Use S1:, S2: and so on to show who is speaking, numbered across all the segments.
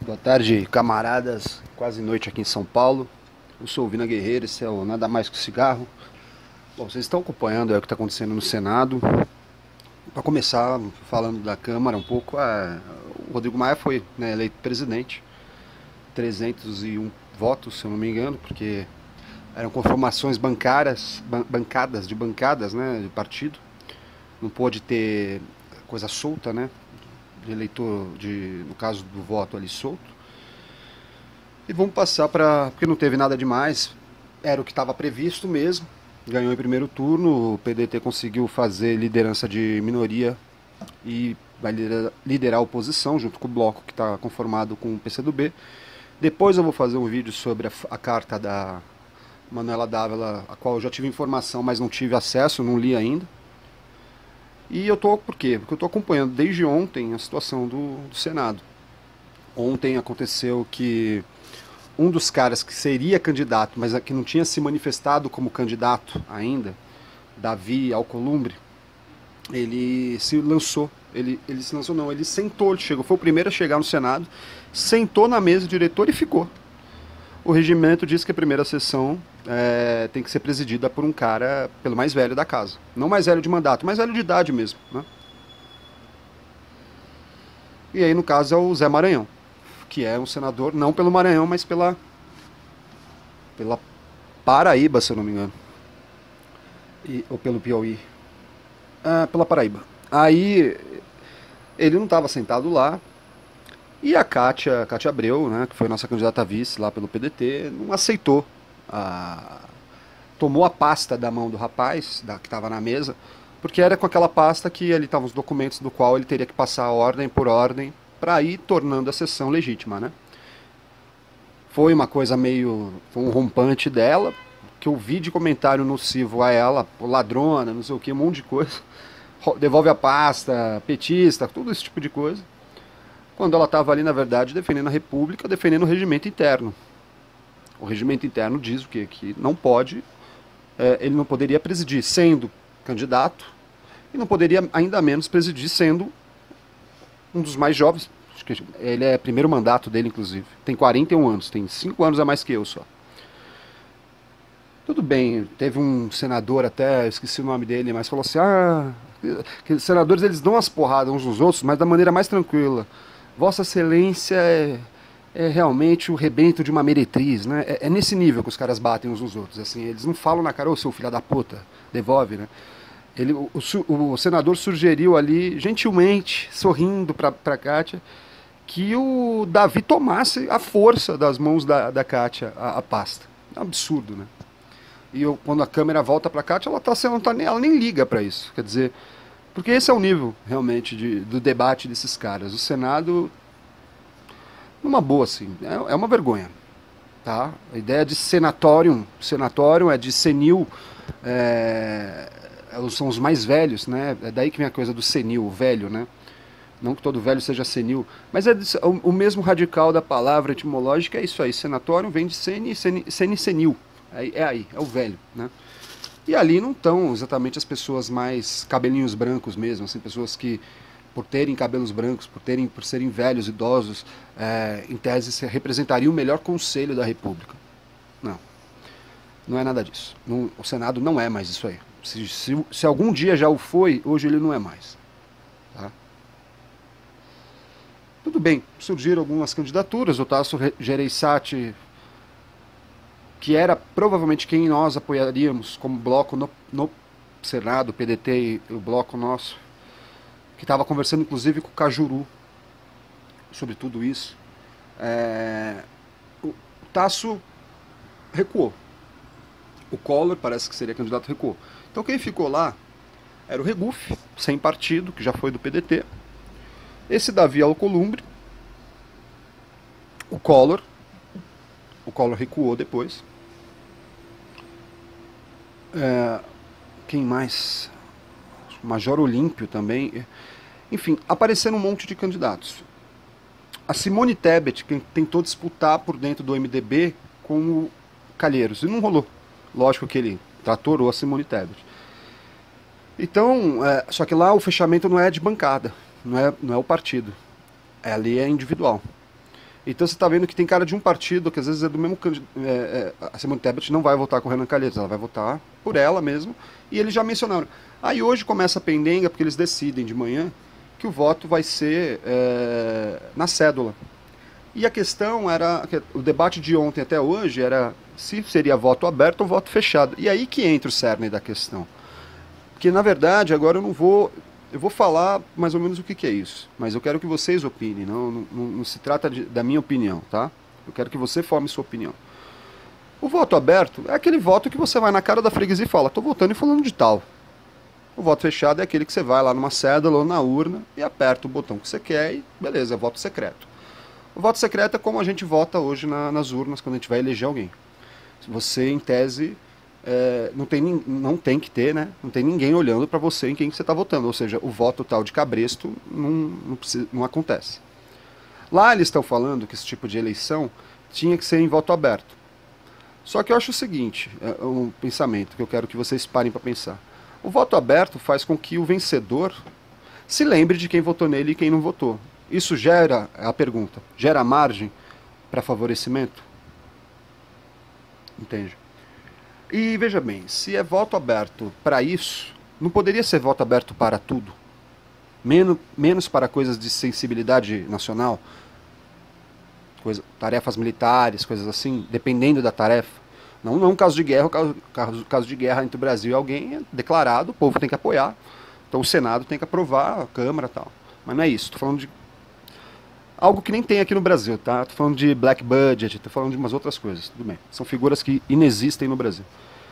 S1: Boa tarde, camaradas. Quase noite aqui em São Paulo. Eu sou o Vina Guerreiro, esse é o Nada Mais Que o Cigarro. Bom, vocês estão acompanhando o que está acontecendo no Senado. Para começar, falando da Câmara um pouco, o Rodrigo Maia foi, né, eleito presidente. 301 votos, se eu não me engano, porque eram conformações bancárias, bancadas, né, de partido. Não pôde ter coisa solta, né, de eleitor, no caso do voto ali solto. E vamos passar para. Porque não teve nada demais, era o que estava previsto mesmo. Ganhou em primeiro turno, o PDT conseguiu fazer liderança de minoria e vai liderar a oposição, junto com o bloco que está conformado com o PCdoB. Depois eu vou fazer um vídeo sobre a carta da Manuela Dávila, a qual eu já tive informação, mas não tive acesso, não li ainda. E eu tô, por quê? Porque eu estou acompanhando desde ontem a situação do Senado. Ontem aconteceu que um dos caras que seria candidato, mas que não tinha se manifestado como candidato ainda, Davi Alcolumbre, ele se lançou. Ele se lançou, não, ele sentou, ele chegou, foi o primeiro a chegar no Senado, sentou na mesa do diretor e ficou. O regimento diz que a primeira sessão tem que ser presidida por um cara, pelo mais velho da casa. Não mais velho de mandato, mais velho de idade mesmo, né? E aí, no caso, é o Zé Maranhão, que é um senador, não pelo Maranhão, mas pela Paraíba, se eu não me engano. Ou pelo Piauí. Pela Paraíba. Aí, ele não estava sentado lá, e a Cátia Abreu, né, que foi nossa candidata a vice lá pelo PDT, não aceitou. Tomou a pasta da mão do rapaz, que estava na mesa, porque era com aquela pasta que ali estavam os documentos do qual ele teria que passar ordem por ordem para ir tornando a sessão legítima, né? Foi uma coisa meio... foi um rompante dela, que eu vi de comentário nocivo a ela, ladrona, não sei o que, um monte de coisa. Devolve a pasta, petista, tudo esse tipo de coisa. Quando ela estava ali, na verdade, defendendo a República, defendendo o regimento interno. O regimento interno diz o quê? Que não pode... ele não poderia presidir sendo candidato e não poderia ainda menos presidir sendo um dos mais jovens. Acho que ele é primeiro mandato dele, inclusive. Tem 41 anos, tem 5 anos a mais que eu só. Tudo bem, teve um senador até, esqueci o nome dele, mas falou assim, que os senadores eles dão as porradas uns nos outros, mas da maneira mais tranquila. Vossa Excelência é realmente o rebento de uma meretriz, né? É nesse nível que os caras batem uns nos outros, assim, eles não falam na cara, ô seu filho da puta, devolve, né? O senador sugeriu ali, gentilmente, sorrindo para Cátia, que o Davi tomasse a força das mãos da Cátia a pasta. É um absurdo, né? E quando a câmera volta para Cátia, ela nem liga para isso. Quer dizer, porque esse é o nível, realmente, do debate desses caras. O Senado, numa boa, assim, é uma vergonha. Tá? A ideia de senatorium é de senil, são os mais velhos, né? É daí que vem a coisa do senil, o velho, né? Não que todo velho seja senil, mas o mesmo radical da palavra etimológica é isso aí. Senatorium vem de senil. É o velho, né? E ali não estão exatamente as pessoas mais cabelinhos brancos mesmo, assim, pessoas que, por terem cabelos brancos, por serem velhos, idosos, em tese representariam o melhor conselho da República. Não, não é nada disso. O Senado não é mais isso aí. Se algum dia já o foi, hoje ele não é mais. Tá? Tudo bem, surgiram algumas candidaturas, o Tasso Gereissati, que era provavelmente quem nós apoiaríamos como bloco no Senado, o PDT e o bloco nosso, que estava conversando inclusive com o Cajuru sobre tudo isso. O Tasso recuou. O Collor parece que seria candidato, recuou. Então quem ficou lá era o Regufe, sem partido, que já foi do PDT, esse Davi Alcolumbre, o Collor recuou depois. Quem mais? O Major Olímpio também. Enfim, aparecendo um monte de candidatos. A Simone Tebet, que tentou disputar por dentro do MDB com o Calheiros, e não rolou. Lógico que ele tratorou a Simone Tebet. Então, só que lá o fechamento não é de bancada, não é o partido. Ali é individual. Então você está vendo que tem cara de um partido, que às vezes é do mesmo a Simone Tebet não vai votar com o Renan Calheiros, ela vai votar por ela mesmo, e eles já mencionaram. Aí hoje começa a pendenga, porque eles decidem de manhã que o voto vai ser na cédula. E a questão era, o debate de ontem até hoje era se seria voto aberto ou voto fechado. E aí que entra o cerne da questão. Porque, na verdade, agora eu vou falar mais ou menos o que é isso, mas eu quero que vocês opinem, não se trata da minha opinião, tá? Eu quero que você forme sua opinião. O voto aberto é aquele voto que você vai na cara da freguesia e fala, tô votando e falando de tal. O voto fechado é aquele que você vai lá numa cédula ou na urna e aperta o botão que você quer e beleza, é voto secreto. O voto secreto é como a gente vota hoje nas urnas quando a gente vai eleger alguém. Você, em tese, não tem que ter, né? Não tem ninguém olhando para você em quem você está votando. Ou seja, o voto tal de cabresto não acontece. Lá eles estão falando que esse tipo de eleição tinha que ser em voto aberto. Só que eu acho o seguinte, é um pensamento que eu quero que vocês parem para pensar. O voto aberto faz com que o vencedor se lembre de quem votou nele e quem não votou. Isso gera, a pergunta, gera margem para favorecimento? Entende? E veja bem, se é voto aberto para isso, não poderia ser voto aberto para tudo? Menos para coisas de sensibilidade nacional? Tarefas militares, coisas assim, dependendo da tarefa. Não um caso de guerra, caso de guerra entre o Brasil e alguém é declarado, o povo tem que apoiar. Então o Senado tem que aprovar, a Câmara e tal. Mas não é isso, estou falando de algo que nem tem aqui no Brasil, tá? Estou falando de black budget, estou falando de umas outras coisas, tudo bem. São figuras que inexistem no Brasil.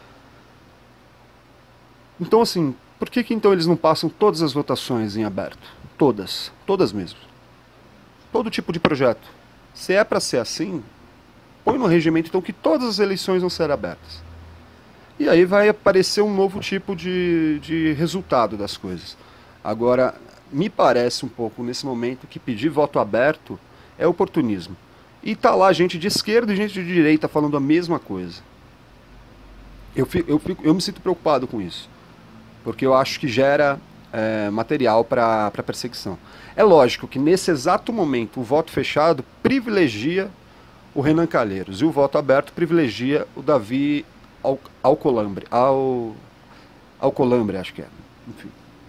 S1: Então, assim, por que então eles não passam todas as votações em aberto? Todas mesmo. Todo tipo de projeto. Se é para ser assim, põe no regimento então que todas as eleições vão ser abertas. E aí vai aparecer um novo tipo de resultado das coisas. Agora, me parece um pouco nesse momento que pedir voto aberto é oportunismo. E tá lá gente de esquerda e gente de direita falando a mesma coisa. Eu me sinto preocupado com isso. Porque eu acho que gera material para perseguição. É lógico que nesse exato momento o voto fechado privilegia o Renan Calheiros e o voto aberto privilegia o Davi Alcolumbre, acho que é. Enfim.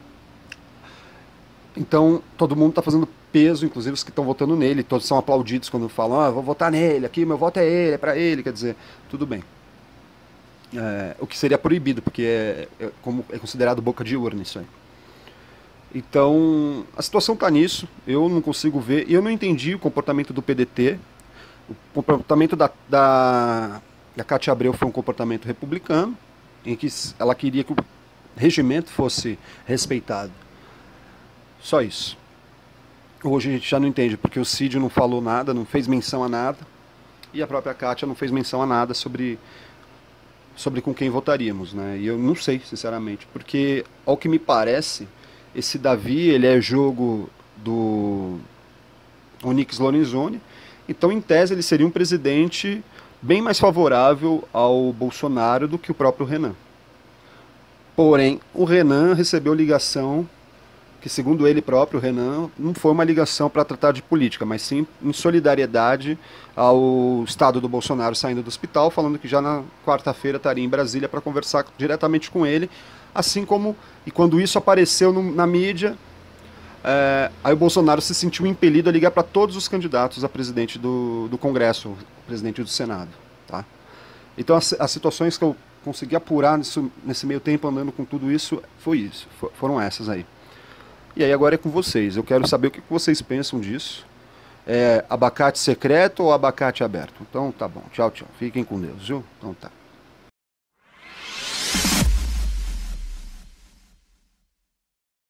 S1: Então todo mundo está fazendo peso, inclusive os que estão votando nele, todos são aplaudidos quando falam, vou votar nele, aqui meu voto é ele, é para ele, quer dizer, tudo bem. O que seria proibido, porque é considerado boca de urna isso aí. Então, a situação está nisso, eu não consigo ver, e eu não entendi o comportamento do PDT, o comportamento da Cátia Abreu foi um comportamento republicano, em que ela queria que o regimento fosse respeitado. Só isso. Hoje a gente já não entende, porque o Cid não falou nada, não fez menção a nada, e a própria Cátia não fez menção a nada sobre com quem votaríamos, né? E eu não sei, sinceramente, porque, ao que me parece, esse Davi, ele é jogo do Onyx Lorenzoni, então, em tese, ele seria um presidente bem mais favorável ao Bolsonaro do que o próprio Renan. Porém, o Renan recebeu ligação que, segundo ele próprio, o Renan, não foi uma ligação para tratar de política, mas sim em solidariedade ao estado do Bolsonaro saindo do hospital, falando que já na quarta-feira estaria em Brasília para conversar diretamente com ele, assim como, e quando isso apareceu na mídia, aí o Bolsonaro se sentiu impelido a ligar para todos os candidatos a presidente do Congresso, presidente do Senado. Tá? Então as situações que eu consegui apurar nesse meio tempo andando com tudo isso, foram essas aí. E aí agora é com vocês. Eu quero saber o que vocês pensam disso. Abacate secreto ou abacate aberto? Então tá bom. Tchau, tchau. Fiquem com Deus, viu? Então tá.